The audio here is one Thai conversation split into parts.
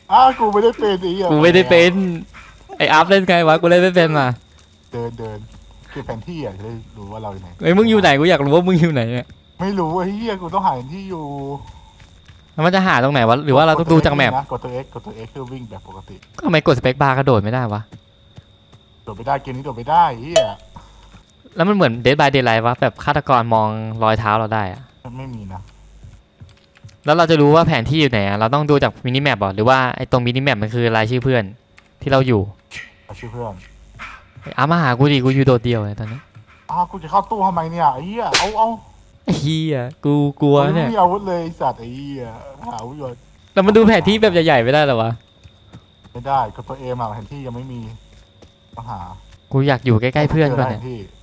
กูไม่ได้เป็นกูไม่ได้เป็นไออัพเล่นไงวะกูเล่นไม่เป็นมาเดินคือแผนที่จะได้รู้ว่าเราอยู่ไหนไอ้มึงอยู่ไหนกูอยากรู้ว่ามึงอยู่ไหนเนี่ยไม่รู้ไอ้เหี้ยกูต้องหาแผนที่อยู่แล้วมันจะหาตรงไหนวะหรือว่าเราต้องดูจากแมปกดตัว X คือวิ่งแบบปกติก็ทำไมกดสเปคบาร์กระโดดไม่ได้วะโดดไม่ได้เกมนี้โดดไม่ได้เหี้ยแล้วมันเหมือน Dead by Daylight วะแบบฆาตกรมองรอยเท้าเราได้อะไม่มีนะแล้วเราจะรู้ว่าแผนที่อยู่ไหนเราต้องดูจากมินิแมปหรือว่าไอ้ตรงมินิแมปมันคือรายชื่อเพื่อนที่เราอยู่ชื่อเพื่อนมาหากูดิกูอยู่โดดเดียวเลยตอนนี้กูจะเข้าตู้ทำไมเนี่ยไอ้เหี้ยเอาเฮียกูกลัวเนี่ยไม่มีอาวุธเลยสัตว์ไอ้เหี้ยหาอาวุธก่อนแต่มันดูแผนที่แบบใหญ่ๆไม่ได้หรอวะไม่ได้กดตัวเอมาแผนที่ยังไม่มีต้องหากูอยากอยู่ใกล้ๆเพื่อนก่อนเนี่ย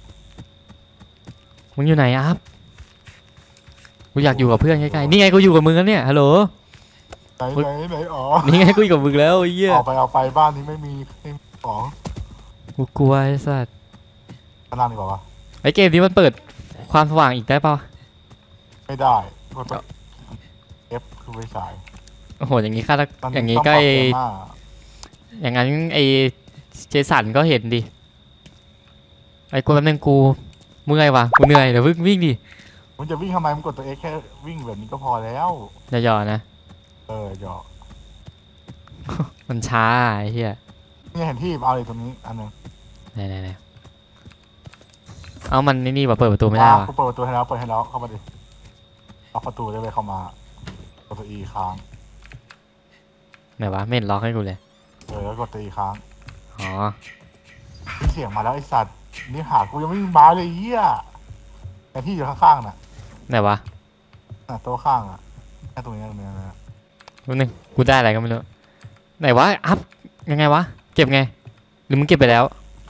มึงอยู่ไหนอัพกูอยากอยู่กับเพื่อนใกล้ๆนี่ไงกูอยู่กับมึงแล้วเนี่ยฮัลโหลไหนอ๋อนี่ไงกูอยู่กับมึงแล้วเฮียเอาไปบ้านนี้ไม่มีของกูกลัวไอ้สัสขนาดนี้บอกว่าไอเกมนี้มันเปิดความสว่างอีกได้ป่ะไม่ได้กดF คือไฟฉายโอ้โหอย่างนี้ค่าอย่างนี้ก็อย่างนั้นไอเจสันก็เห็นดิไอ้กูแป๊บนึงกูเมื่อยวะกูเหนื่อยเดี๋ยววิ่งดิมันจะวิ่งทำไมมันกดตัว X แค่วิ่งแบบนี้ก็พอแล้วย่อๆนะย่อมันช้าไอ้เหี้ยนี่เห็นที่เอาเลยตรงนี้อันนึงไหนเอามันนี่แบบเปิดประตูไม่ได้วะกูเปิดประตูให้แล้วเข้ามาดิล็อกประตูได้เลยเข้ามากดตัว E ค้างไหนวะไม่เห็นล็อกให้กูเลยแล้วกดตัว E ค้างอ๋อมีเสียงมาแล้วไอสัตว์นี่หากูยังไม่มีมาเลยเหี้ยแต่ที่อยู่ข้างๆน่ะไหนวะโต๊ะข้างอ่ะแค่ตรงนี้นะนึงกูได้อะไรก็ไม่รู้ไหนวะอัพยังไงวะเก็บไงหรือมึงเก็บไปแล้ว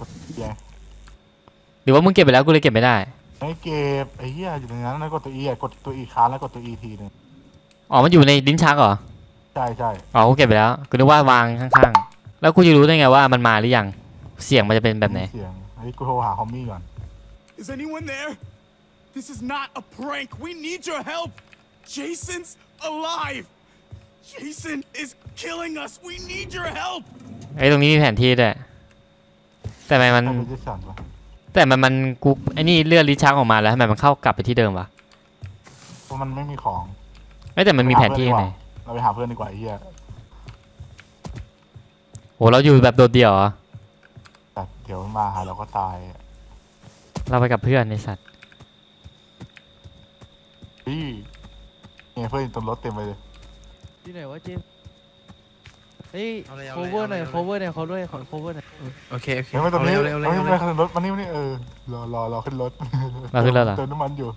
หรือว่ามึงเก็บไปแล้วกูเลยเก็บไม่ได้ไม่เก็บไอ้เหี้ยอยู่ตรงนั้นแล้วกดตัว E กดตัว E ค้างแล้วกดตัว E ทีนึงมันอยู่ในลิ้นชักเหรอใช่กูเก็บไปแล้วกูนึกว่าวางข้างๆแล้วกูจะรู้ได้ไงว่ามันมาหรือยังเสียงมันจะเป็นแบบไหนเสียงไอ้กูโทรหาฮอมมี่ก่อน Is anyone there? This is not a prank. We need your help. Jason's alive. Jason is killing us. We need your help. ไอ้ตรงนี้มีแผนที่ด้วยแต่มันกูไอ้นี่เลื่อนลิ้นชักออกมาแล้วทำไมมันเข้ากลับไปที่เดิมวะเพราะมันไม่มีของไม่แต่มันมีแผนที่ไงเราไปหาเพื่อนดีกว่าไอ้เหี้ยโหเราอยู่แบบโดดเดี่ยวเหรอเดี๋ยวมาหาเราก็ตายเราไปกับเพื่อนในสัตว์เนี่ยเพื่อนตรงรถเต็มไปเลยที่ไหนวะเจมเฮ้ย cover หน่อย cover หน่อยเขาด้วยขอ cover หน่อยโอเคไม่ตรงนี้ไม่ขึ้นรถมันนี่รอขึ้นรถเหรอเติมน้ำมันอยู่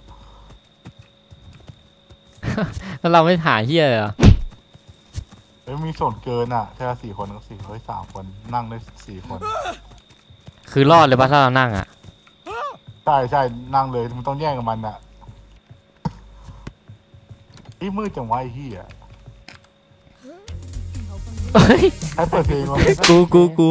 แล้วเราไม่หาเฮียเหรอมีส่วนเกินอ่ะแค่4 คนก็3 คนนั่งได้4 คนคือรอดเลยป่ะถ้าเรานั่งอ่ะใช่นั่งเลยมันต้องแย่งกับมันอ่ะมืดจังวะไอ้เหี้ยให้เปิดเพลงวะกู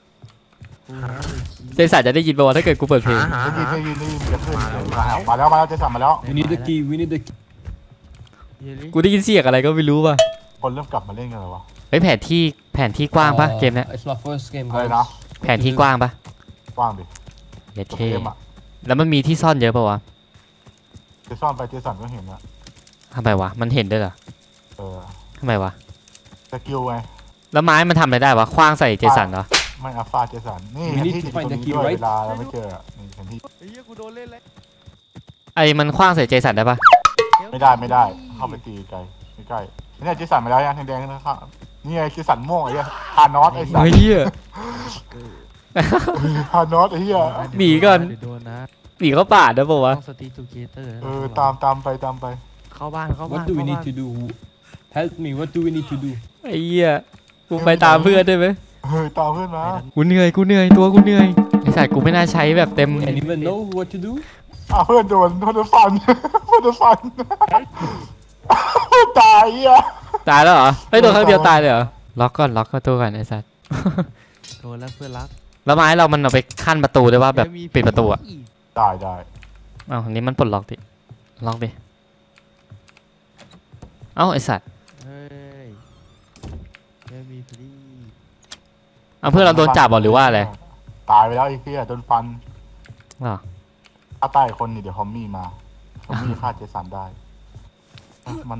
เจสันจะได้ยินป่าวถ้าเกิดกูเปิดเพลงได้ยินจะขึ้นมาแล้วเจสันมาแล้ว We need the key We need the key กูได้ยินเสียงอะไรก็ไม่รู้ป่ะคนเริ่มกลับมาเล่นกันแล้ววะแผนที่กว้างป่ะเกมเนี้ยอะไรนะแผนที่กว้างป่ะกว้างดิเท่แล้วมันมีที่ซ่อนเยอะป่าวะจะซ่อนไปเจสันก็เห็นอะทำไมวะมันเห็นด้วยเหรอทำไมวะสกิลไงแล้วไม้มันทำอะไรได้วะคว้างใส่เจสันเหรอไม่อัลฟาเจสันนี่ที่ตรงนี้ด้วยเวลาเราไม่เจอนี่แผนที่ไอ้เหี้ยกูโดนเล่นเลยมันคว้างใส่เจสันได้ปะไม่ได้เข้าไปตีไกลนี่เจสันมาแล้วยังแดงข้างนี่ไงเจสันม่วงไอ้เหี้ยฮานอสไอ้สัตว์เหี้ยฮานอสไอ้เหี้ยหนีก่อนหนีเข้าป่าได้ปะวะตามไปเข้าบ้าน What do we need to do Help me What do we need to do ไอ้เหี้ยกูไปตามเพื่อนได้ไหมตามเพื่อนมากูเหนื่อยตัวกูเหนื่อยไอ้สัตว์กูไม่น่าใช้แบบเต็ม Anyone know what to do เพื่อนโดนฟันตายอ่ะตายแล้วเหรอโดนครั้งเดียวตายเลยเหรอล็อกประตูก่อนไอ้สัตว์โดนแล้วเพื่อนรักแล้วไม้เรามันเอาไปขั้นประตูได้ว่าแบบปิดประตูอ่ะได้อันนี้มันปลดล็อกดิไอ้สัตว์เฮ้ยไม่มีพลีเอาเพื่อนเราโดนจับเหรอหรือว่าอะไรตายไปแล้วไอ้เหี้ยโดนฟันเหรอถ้าตายคนนี่เดี๋ยวฮอมมี่มาฮอมมี่ฆ่าเจสันได้มัน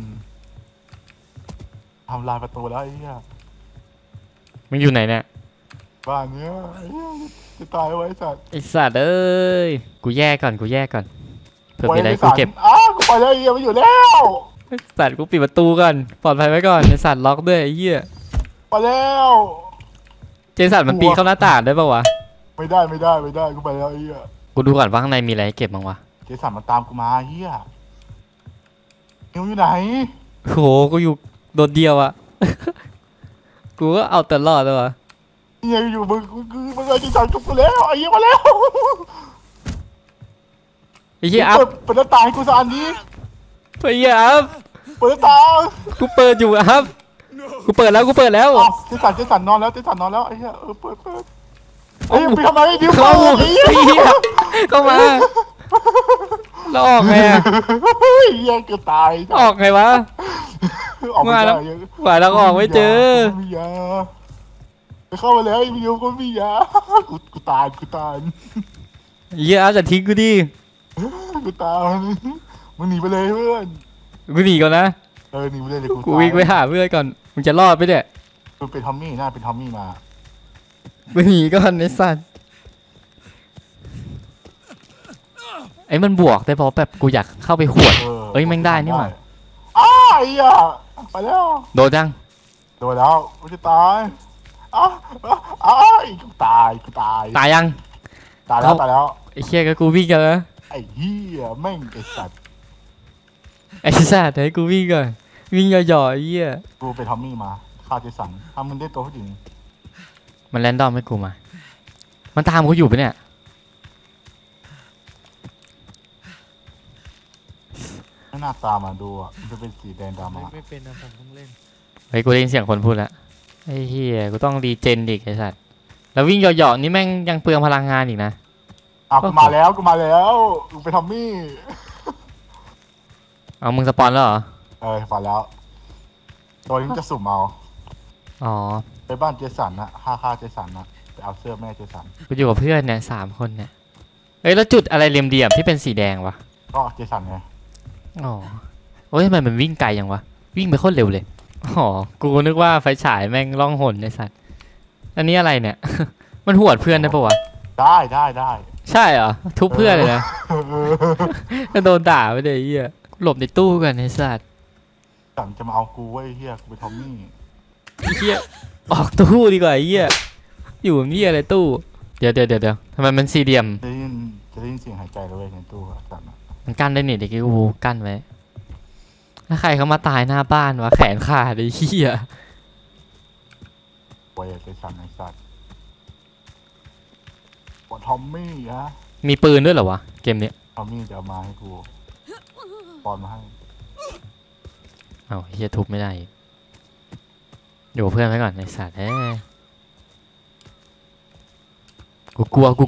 ทำลายประตูแล้วไอ้เหี้ยมึงอยู่ไหนเนี่ยบ้านเนี้ยไอ้เหี้ยจะตายไว้สัตว์ไอสัตว์เอ้ยกูแยกก่อนเผื่อมีอะไรกูเก็บอ้าวกูไปแล้วไอ้เหี้ยมันอยู่แล้วไอ้สัตว์กูปิดประตูก่อนปลอดภัยไว้ก่อนไอสัตว์ล็อกด้วยไอ้เหี้ยไปแล้วเจสันมันปีนเข้าหน้าต่างได้ปะวะไม่ได้กูไปแล้วไอ้เหี้ยกูดูก่อนว่าข้างในมีอะไรให้เก็บบ้างวะเจสันมันตามกูมาไอ้เหี้ยนิวอยู่ไหนโหกูอยู่โดดเดียวอะ กูก็เอาแต่รอดเลยวะเนี่ยอยู่มึงเลยเจสันกับกูแล้วไอ้เหี้ยมาแล้วไอ้เหี้ยอัพเปิดหน้าต่างให้กูสักอันนี้ไอ้เหี้ยอัพเปิดหน้าต่างกูเปิดอยู่อัพกูเปิดแล้วอ้าวเจสันนอนแล้วไอ้เหี้ยเปิดเอ้ยไปทำไมดิวเข้าเปิดไอ้เหี้ยไอ้เหี้ยเข้ามาแล้วออกไงอะเฮ้ยเหี้ยเกือบตายออกไงวะออกไม่ได้กว่าเราออกไม่เจอไม่มียาไปเข้ามาแล้วไอ้ดิวก็มียากูตายเหี้ยอัพจะทิ้งกูดิกูตายมึงหนีไปเลยเพื่อนกูหนีก่อนนะหนีไปเลยเดี๋ยวกูวิ่งไปหาเพื่อนก่อนมึงจะรอดไปเนี่ยกูเป็นทอมมี่น่าเป็นทอมมี่มากูหนีก่อนไอ้สัตว์ไอ้มันบวกได้เพราะแบบกูอยากเข้าไปหวด เอ้ยแม่งได้นี่หว่าอ้าวไอ้เหี้ยไปแล้วโดนจังโดนแล้วกูจะตายอ้าวกูตายตายยังตายแล้วไอ้เชี่ยก็กูวิ่งกันแล้วไอ้เหี้ยแม่งไอ้สัตว์ไอ้สัตว์ให้กูวิ่งก่อนวิ่งย่อๆไอ้เหี้ยกูไปทอมมี่มาฆ่าเจสันทำมึงได้ตัวผู้หญิงมันแรนดอมให้กูมา มันตามกูอยู่ปะเนี่ยไม่น่าตามมาดูอ่ะมันจะเป็นสีแดงดำไม่อ่ะไม่เป็นนะผมเพิ่งเล่นไอ้กูได้ยินเสียงคนพูดแล้วไอ้เหี้ยกูต้องรีเจนอีกไอ้สัตว์แล้ววิ่งย่อๆนี่แม่งยังเปลืองพลังงานอีกนะกูมาแล้วกูไปทอมมี่เอามึงสปอนแล้วเหรอฝันแล้วตัวนี้มันจะสุ่มเอาอ๋อไปบ้านเจสันนะฆ่าเจสันนะไปเอาเสื้อแม่เจสันกูอยู่กับเพื่อนเนี่ย3 คนเนี่ยเอ้ยแล้วจุดอะไรเหลี่ยมๆที่เป็นสีแดงวะก็เจสันไงอ๋อโอ้ยทำไมมันวิ่งไกลยังวะวิ่งไปโคตรเร็วเลยอ๋อกูนึกว่าไฟฉายแม่งล่องหนไอ้สัตว์อันนี้อะไรเนี่ย มันหวดเพื่อนได้ปะวะได้ใช่เหรอทุบเพื่อนเลยนะก็โดนด่าไปเลยไอ้เหี้ยหลบในตู้กันไอ้สัตว์สันจะมาเอากูไว้เฮียกูไปทอมมี่ไอ้เหี้ยออกตู้ดีกว่าไอ้เหี้ยอยู่นี่อะไรตู้เดี๋ยวทำไมมันสี่เหลี่ยมจะได้ยินเสียงหายใจเลยในตู้สันนะมันกั้นได้นี่เด็กกูกั้นไว้ถ้าใครเขามาตายหน้าบ้านวะแขนขาดไอ้เหี้ยไว้เจสันไอ้สัตว์ปอทอมมี่ฮะมีปืนด้วยเหรอวะเกมนี้ทอมมี่จะเอามาให้กูปอนมาให้เอ้าเหี้ยทุบไม่ได้อีกอยู่กับเพื่อนไว้ก่อนไอ้สัตว์กูกลัว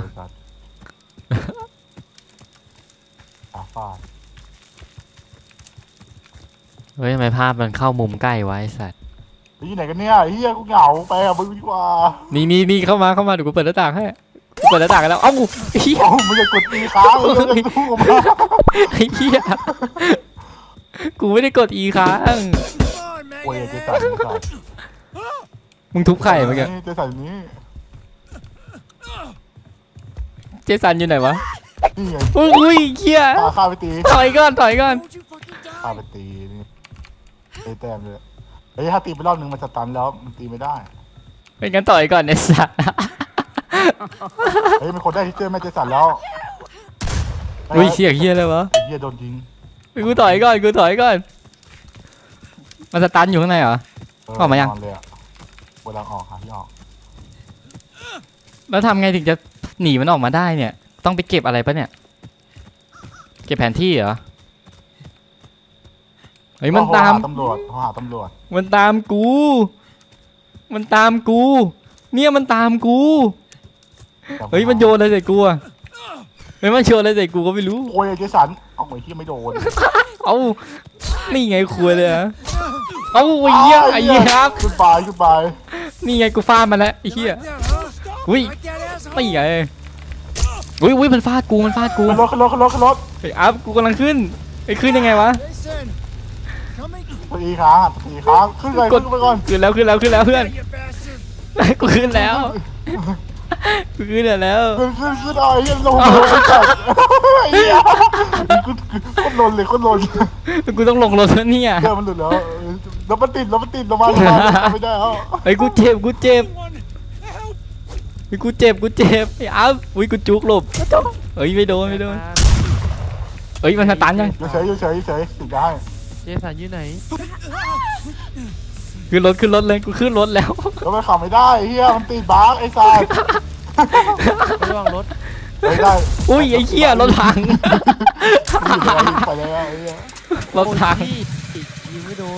ฟาดเฮ้ยทำไมภาพมันเข้ามุมใกล้ไว้ไอ้สัตว์ไปที่ไหนกันเนี่ยเฮียกูเหงาไปอ่ะมึงดีกว่านี่เข้ามาเดี๋ยวกูเปิดหน้าต่างให้กูเปิดหน้าต่างกันแล้วเอ้าเหี้ยโอ้มึงจะกดตีค้างมึงจะตู้ออกมาไอ้เหี้ยกูไม่ได้กด E ค้างโอ้ยเจสันมึงทุบไข่เมื่อกี้เจสันนี้เจสันอยู่ไหนวะนี่ไงอุ้ยเหี้ยฆ่าไปตีถอยก่อน Don't you fucking die! ฆ่าไปตีนี่ได้แต้มเลยเฮ้ยถ้าตีไปรอบนึงมันสตันแล้วมันตีไม่ได้เป็นงั้นต่อยก่อนไอ้สัตว์เฮ้ยมีคนได้ที่เจอแม่เจสันแล้วอุ้ยเสียงเหี้ยเลยวะเฮียโดนยิงกูถอยก่อนมันสตันอยู่ข้างในเหรอ ออกมายังนเลยอ่ะเวลาออกหาที่ออกแล้วทำไงถึงจะหนีมันออกมาได้เนี่ย ต้องไปเก็บอะไรปะเนี่ย เก็บแผนที่เหรอ เฮ้ยมันตามตำรวจเขาหาตำรวจมันตามกู เนี่ยมันตามกู เฮ้ยมันโยนอะไรใส่กูอะเฮ้ยมันโยนอะไรใส่กูก็ไม่รู้โอ้ยเจสันเอาไอ้ที่ไม่โดนเอ้านี่ไงคุยเลยอะเอ้าไอ้เหี้ยไอ้เหี้ยครับขึ้นไปขึ้นไปนี่ไงกูฟาดมันแล้วไอ้เหี้ยอุ้ยไม่ไงอุ้ยมันฟาดกูมันฟาดกูขึ้นรถขึ้นรถขึ้นรถขึ้นรถไอ้อัพกูกำลังขึ้นไอ้ขึ้นยังไงวะ Jason, coming. ตีค้างตีค้างขึ้นเลยกขึ้ดนไปก่อนขึ้นแล้วเพื่อน You bastard. กูขึ้นแล้วกูขึ้นแล้วขึ้นเอาไอ้เหี้ยลงเลยไอ้สัตว์ไอ้เหี้ยคนลนเลยคนลนกูต้องลงรถแล้วเนี่ยเดี๋ยวมันหลุดแล้วแล้วมันติดลงมาไม่ได้แล้วไอ้กูเจ็บ Anyone, help. ไอ้กูเจ็บไอ้อัพอุ้ยกูจุกหลบเอ้ยไม่โดนเอ้ยมันสตันยังเฉยติดได้เจสันอยู่ไหนขึ้นรถเลยกูขึ้นรถแล้วแล้วมันขับไม่ได้เฮียมันติดบาร์ไอ้สัตว์ระวังรถไม่ได้อุ้ยไอ้เหี้ยรถพังไปเลยไอ้เฮียรถพังโอ้ยยิงไม่โดน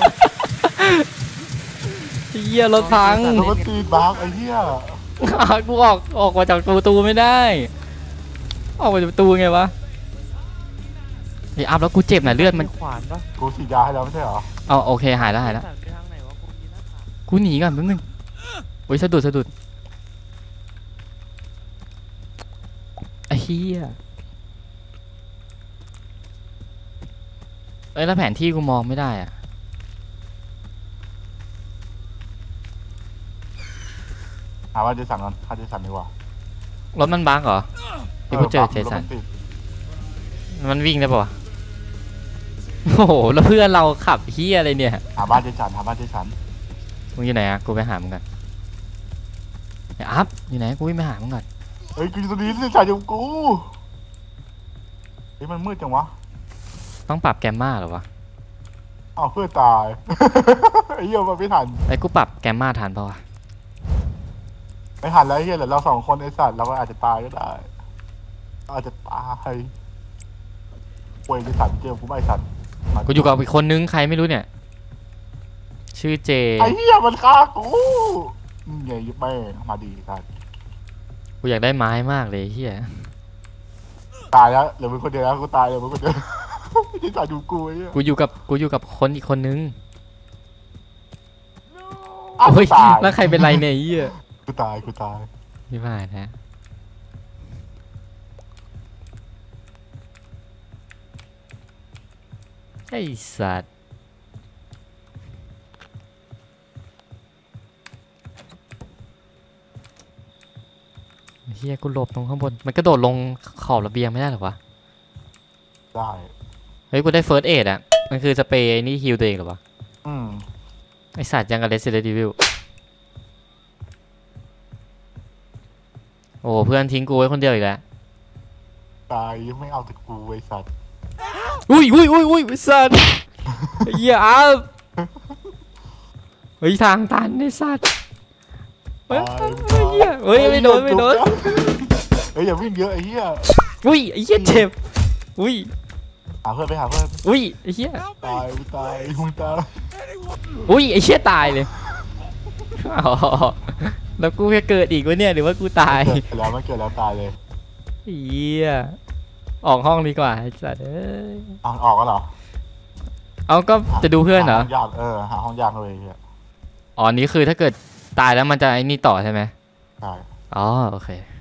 ไอ้เหี้ยรถพังแล้วมันติดบาร์ไอ้เฮียกูออกมาจากประตูไม่ได้ ออกมาจากประตูไงวะไอ้อัพแล้วกูเจ็บน่ะเลือดมันขวานปะกูฉีดยาให้แล้วไม่ใช่เหรอเอาโอเคหายแล้วไปทางไหนวะกูมีหน้าผากกูหนีก่อนแป๊บนึงโอ้ยสะดุดไอ้เหี้ยเอ้ยแล้วแผนที่กูมองไม่ได้อะหาว่าเจสันก่อนหาเจสันดีกว่ารถมันบั๊กเหรอที่กูเจอเจสันมันวิ่งได้ปะวะโอ้โหแล้วเพื่อนเราขับเหี้ยอะไรเนี่ยหาบ้านเจสันมึงอยู่ไหนอะกูไปหามึงก่อนไอ้อัพอยู่ไหนกูวิ่งไปหามึงก่อนเฮ้ยกูอยู่ตรงนี้เจสันอยู่กูเฮ้ยมันมืดจังวะต้องปรับแกมมาเหรอวะอ้าวเพื่อนตายไอ้เหี้ยมันไม่ทันไอ้กูปรับแกมมาทันปะวะไม่ทันแล้วไอ้เหี้ยเหลือเราสองคนไอ้สัตว์เราก็อาจจะตายก็ได้อาจจะตายป่วยเจสันเจอกูไม่สัตว์กูอยู่กับอีกคนนึงใครไม่รู้เนี่ย ชื่อเจไอ้เหี้ยมันฆ่ากูนี่ไงแม่งมาดีครับกูอยากได้ไม้มากเลยเฮียตายแล้วเหลือมึงคนเดียวแล้วกูตายเลยมึงคนเดียวที่ตายดูกูไอ้เหี้ยกูอยู่กับคนอีกคนนึงอ้าวโอ้ยตายแล้วใครเป็นไรเนี่ยไอ้เฮียกูตายไม่ผ่านนะไอ้สัตว์เฮียกูหลบตรงข้างบนมันกระโดดลงขอบระเบียงไม่ได้หรอวะได้เฮ้ยกูได้เฟิร์สเอดอ่ะมันคือสเปรย์นี่ฮิลตัวเองเหรอวะอืมไอสัตว์ยังกับ Resident Evil โอ้เพื่อนทิ้งกูไว้คนเดียวอีกแล้วตายไม่เอาแต่กูไอ้สัตว์อุ้ยไอ้สัตว์ไอ้เหี้ยอ้าวเฮ้ยทางตันไอ้สัตว์เฮ้ยเหี้ยเฮ้ยไม่โดนเฮ้ยอย่าวิ่งเยอะไอ้เหี้ยอุ้ยไอ้เหี้ยเจ็บอุ้ยหาเพื่อนไปหาเพื่อนอุ้ยไอ้เหี้ย Help ตาย me. มึงตายมึงตาย Anyone. อุ้ยไอ้เหี้ยตายเลยอ๋อแล้วกูจะเกิดอีกวะเนี่ยหรือว่ากูตายเกิดแล้วไม่เกิดแล้วตายเลยเหี้ยออกห้องดีกว่าไอ้สัตว์เอ้ยออกก็เหรอเอาก็จะดูเพื่อนเหรอหาห้องยากหาห้องยากเลยไอ้เหี้ยอ๋อนี่คือถ้าเกิดตายแล้วมันจะไอ้นี่ต่อใช่ไหมใช่อ๋อโอเค